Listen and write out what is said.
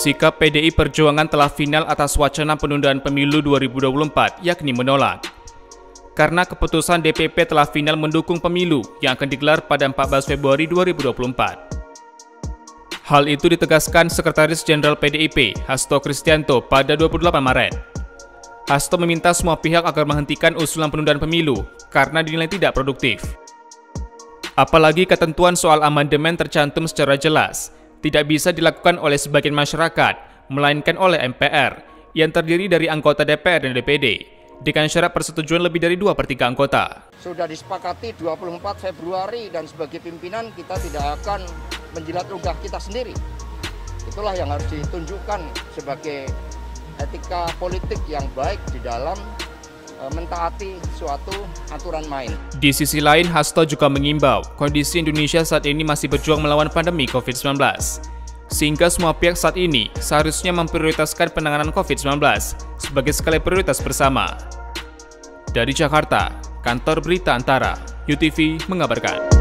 Sikap PDI Perjuangan telah final atas wacana penundaan pemilu 2024, yakni menolak. Karena keputusan DPP telah final mendukung pemilu yang akan digelar pada 14 Februari 2024. Hal itu ditegaskan Sekretaris Jenderal PDIP, Hasto Kristianto, pada 28 Maret. Hasto meminta semua pihak agar menghentikan usulan penundaan pemilu karena dinilai tidak produktif. Apalagi ketentuan soal amandemen tercantum secara jelas, tidak bisa dilakukan oleh sebagian masyarakat, melainkan oleh MPR, yang terdiri dari anggota DPR dan DPD, dengan syarat persetujuan lebih dari 2/3 anggota. Sudah disepakati 24 Februari dan sebagai pimpinan kita tidak akan menjilat ludah kita sendiri. Itulah yang harus ditunjukkan sebagai etika politik yang baik di dalam mentaati suatu aturan main. Di sisi lain, Hasto juga mengimbau kondisi Indonesia saat ini masih berjuang melawan pandemi COVID-19. Sehingga semua pihak saat ini seharusnya memprioritaskan penanganan COVID-19 sebagai skala prioritas bersama. Dari Jakarta, Kantor Berita Antara, UTV mengabarkan.